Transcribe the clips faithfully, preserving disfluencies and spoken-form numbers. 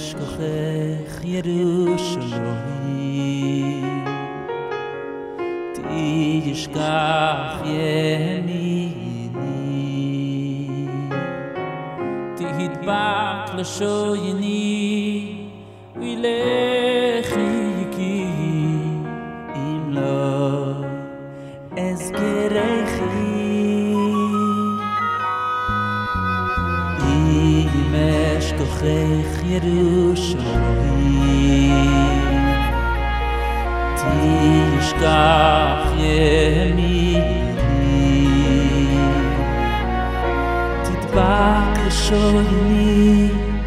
אשכחך ירושלים תשכח ימיני תדבק לשויני ולכי כי אם לא אזכרכי אם אשכחך ירושלים תשכח ימיני תדבק לשויני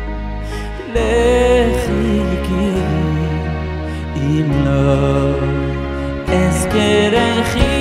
לכי כי אם לא אזכרכי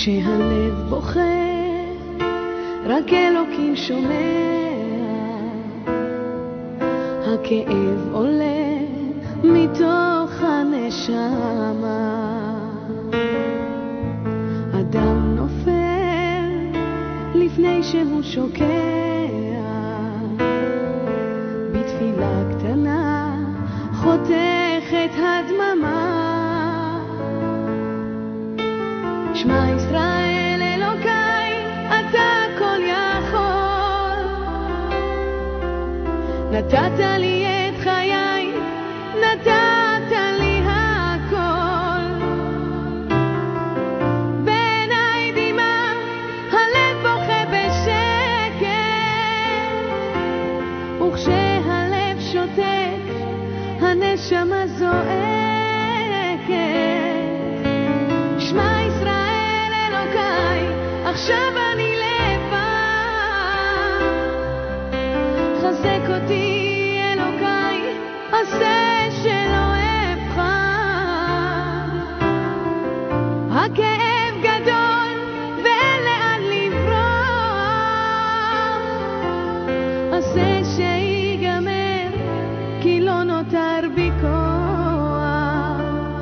כשהלב בוכה רק אלוקים שומע, הכאב עולה מתוך הנשמה, אדם נופל לפני שהוא שוקע, בתפילה קטנה חותכת הדממה. שמע ישראל אלוקיי, אתה כל יכול, נתת לי את חיי, נתת לי הכל. בעיניי דמעה, הלב בוכה בשקט, וכשהלב שותק, הנשמה זועקת. שמע ישראל אלוקיי, עכשיו אני לבד, חזק אותי אלוקיי, עשה שלא אבחר. הכאב גדול ואין לאן לברוח, עשה שיגמר כי לא נותר בי כוח.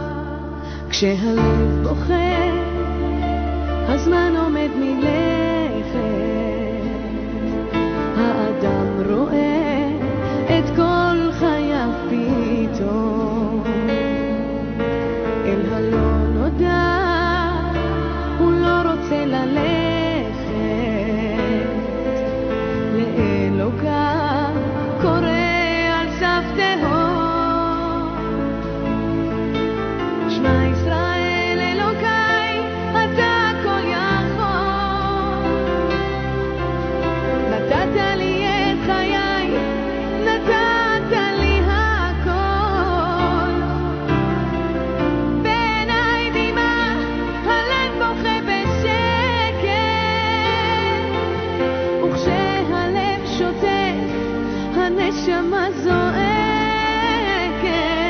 כשהלב בוכה הזמן עומד מלכת, האדם רואה את כל חייו פתאום, אל הלא נודע הוא לא רוצה ללכת, לאלוקיו קורא על סף תהום. שמע ישראל אלוקיי, אתה כל יכול, נתת לי את חיי, נתת לי הכל. בעיניי דמעה, הלב בוכה בשקט, וכשהלב שותק, הנשמה זועקת.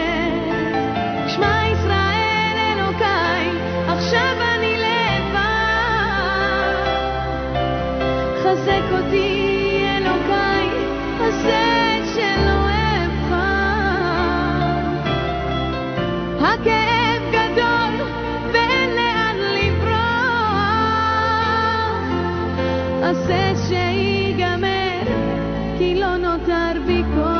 שמע ישראל אלוקיי, עכשיו אני לבד, חזק אותי אלוקיי, עשה שלא אבחר. הכאב גדול ואין לאן לברוח, עשה שיגמר כי לא נותר בי כוח.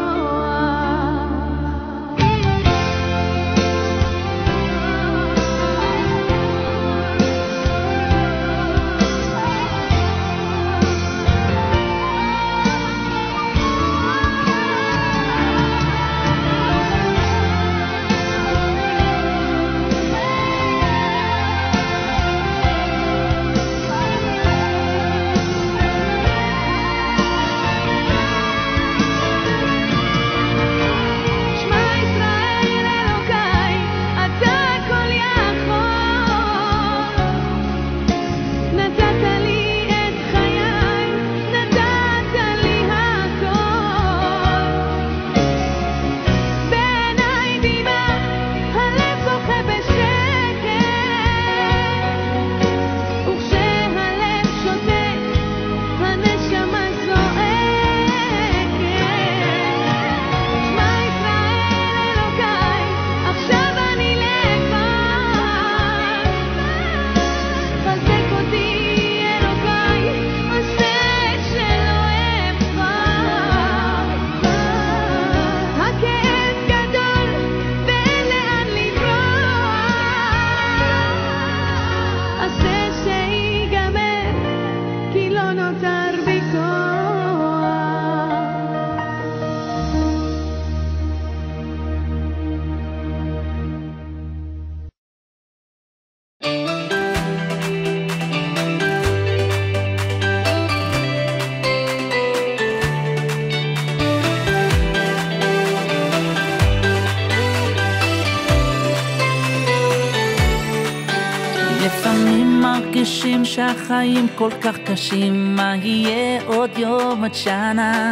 לפעמים מרגישים שהחיים כל כך קשים, מה יהיה עוד יום עד שנה?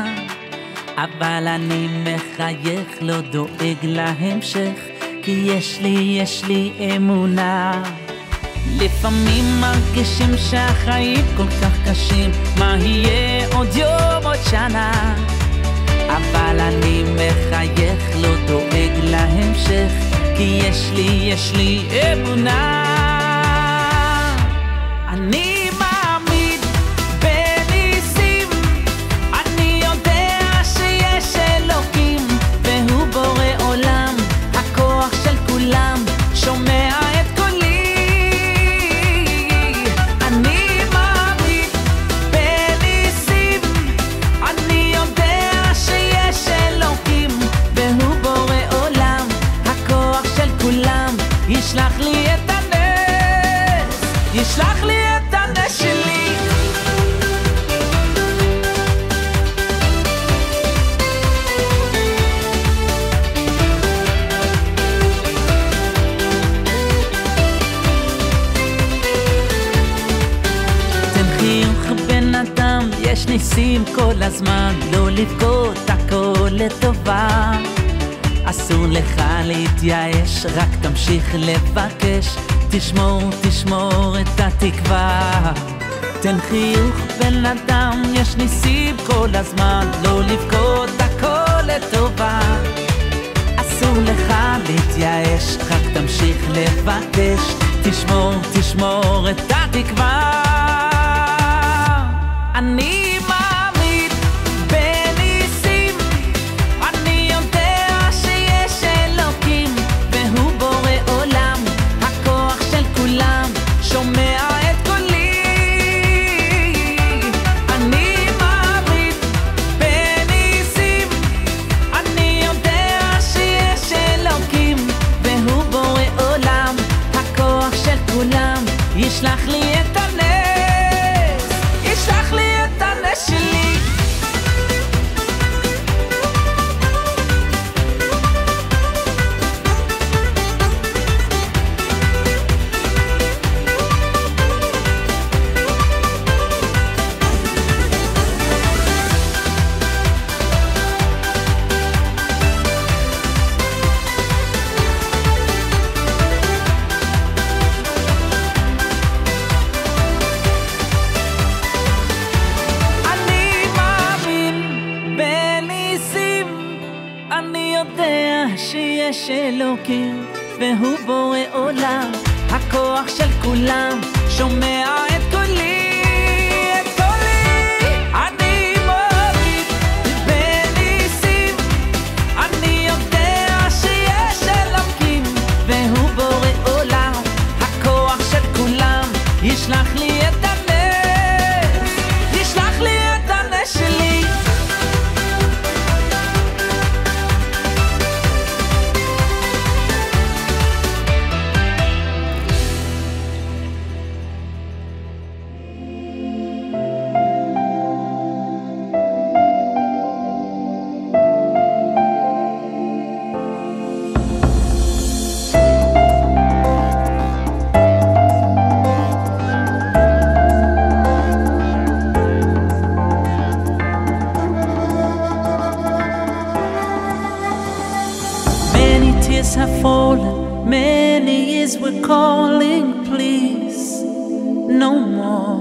אבל אני מחייך, לא דואג להמשך, כי יש לי, יש לי אמונה. לפעמים מרגישים שהחיים כל כך קשים, מה יהיה עוד יום עוד שנה, אבל אני מחייך, לא דואג להמשך, כי יש לי, יש לי אמונה. אני מאמין בניסים, אני יודע שיש אלוקים, והוא בורא עולם, הכוח של כולם, שומע את קולי. אני מאמין בניסים, אני יודע שיש אלוקים, והוא בורא עולם, הכוח של כולם, ישלח לי את הנס, ישלח לי את הנס שלי. תן חיוך בן אדם, יש ניסים כל הזמן, לא לבכות, הכל לטובה. אסור לך להתייאש, רק תמשיך לבקש, תשמור, תשמור את התקווה. תן חיוך בן אדם, יש ניסים כל הזמן, לא לבכות, הכל לטובה. אסור לך להתייאש, רק תמשיך לבקש, תשמור, תשמור את התקווה. אני מאמין בניסים, אני יודע שיש אלוקים, והוא בורא עולם, הכוח של כולם, שומע את קולי. אני מאמין בניסים, אני יודע שיש אלוקים, והוא בורא עולם, הכוח של כולם, ישלח לי את הנס, ישלח לי את הנס שלי. אני יודע שיש אלוקים, והוא בורא עולם, הכוח של כולם, שומע את קולי, את קולי. אני מאמין בניסים, אני יודע שיש אלוקים, והוא בורא עולם, הכוח של כולם, ישלח לי את הנס, ישלח לי את הנס שלי. Tears have fallen, many years we're calling, please, no more.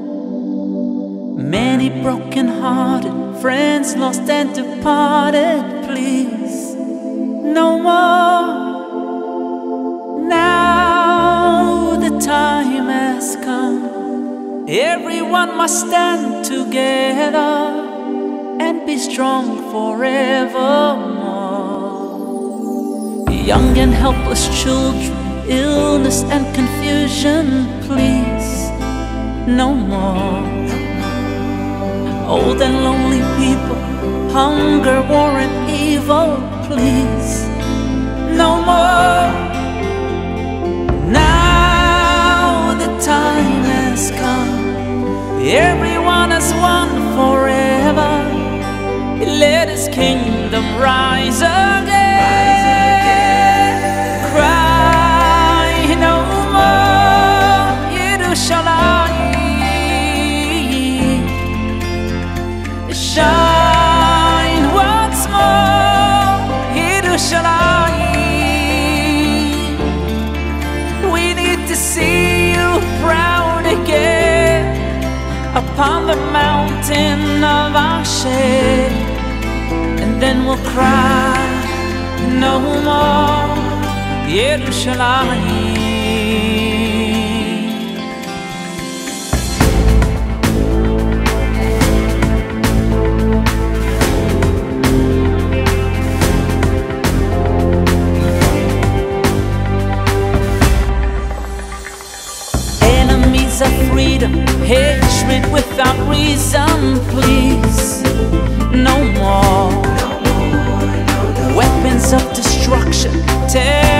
Many broken-hearted friends lost and departed, please, no more. Now the time has come, everyone must stand together and be strong forevermore. Young and helpless children, illness and confusion, please, no more. Old and lonely people, hunger, war and evil, please, no more. Now the time has come, everyone has won forever. Let his kingdom rise again. Cry no more, Yerushalayim. Shine once more, Yerushalayim. We need to see you upon the mountain of Asher, and then we'll cry no more Yerushalayim. Enemies of freedom, hatred without reason, please, no more. Weapons of destruction, terror